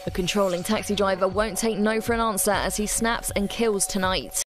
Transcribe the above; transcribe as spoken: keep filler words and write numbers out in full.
A controlling taxi driver won't take no for an answer as he snaps and kills tonight.